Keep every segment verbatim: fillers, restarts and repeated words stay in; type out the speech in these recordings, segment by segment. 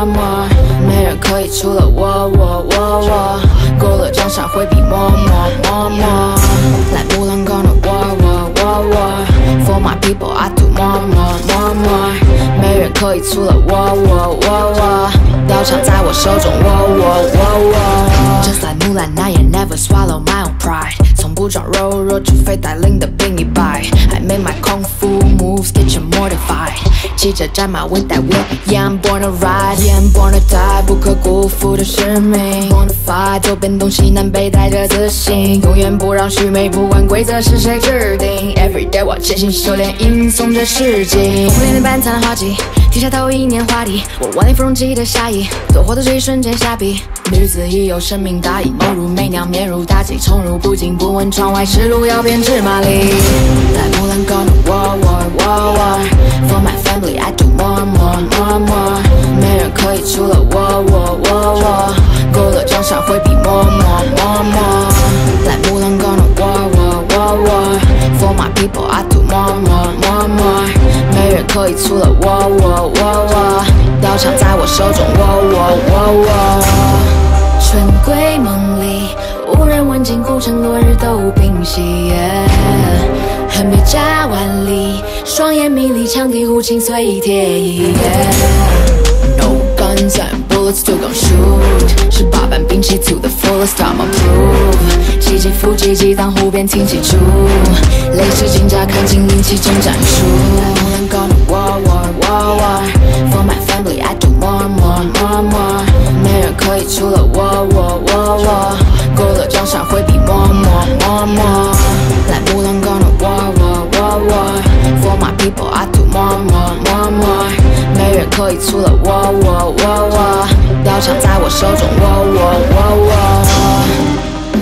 默默，没人可以除了我我我我。过了江山会比默默默默。来木兰 gonna war war war war for my people I do more more more more。没人可以除了我我我我。刀枪在我手中，我我我我。Just like Mulan, I ain't never swallow my own pride。从不装柔弱，除非带领的兵一败。I make my kung fu moves get you mortified。骑着战马 with that whip, yeah I'm born to ride, yeah I'm born to die。不可辜负的使命 ，born to fight。周边东西南北带着自信，永远不让祛魅，不管规则是谁制定。Every day 我潜心修炼，吟诵着诗经。红莲的半残花季，天下头一年华丽，我万里芙蓉记的下意，夺获的这一瞬间下笔。女子已有生命大义，眸如媚娘，面如妲己，宠辱不惊，不问窗外是路遥变芝麻里。来木兰 gonna war war war war for my family I do more more more more。没人可以除了我我我我。过了江山会比默默默默。来木兰 gonna war war war war for my people I do more more more more。没人可以除了我我我我。刀枪在我手中，我我我我。春闺梦里，无人问津，孤城落日都平息。yeah、横别家万里，双眼迷离，羌笛胡琴碎铁衣。Yeah、no guns and bullets still gon' shoot。十八般兵器 to the fullest I'm a prove。气急伏击，激荡湖边听起竹，泪湿金甲，看尽灵气征战术。I'm gonna war war war war for my family I do more more more more。没人可以除了我我我我。过了江山会比默默默默。来木兰 gonna war war war war for my people I do more more more more。没人可以除了我我我我。刀枪在我手中，我我我我。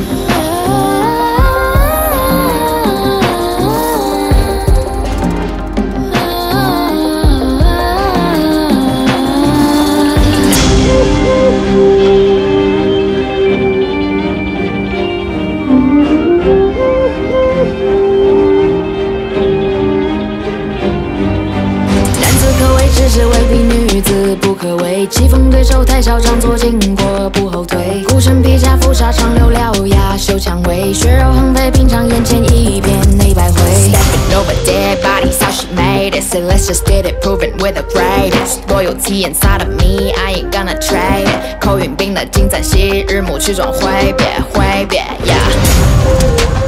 是未必女子不可为，棋逢对手太嚣张，左经过不后退。孤身披甲负杀，长留獠牙，秀蔷薇，血肉横飞，品尝眼前一片内百回。Stepping over dead bodies, how she made it. Say let's just get it, proven with the greatest loyalty inside of me. I ain't gonna trade it. 口云冰的金簪昔日暮曲终挥别挥别 ，Yeah。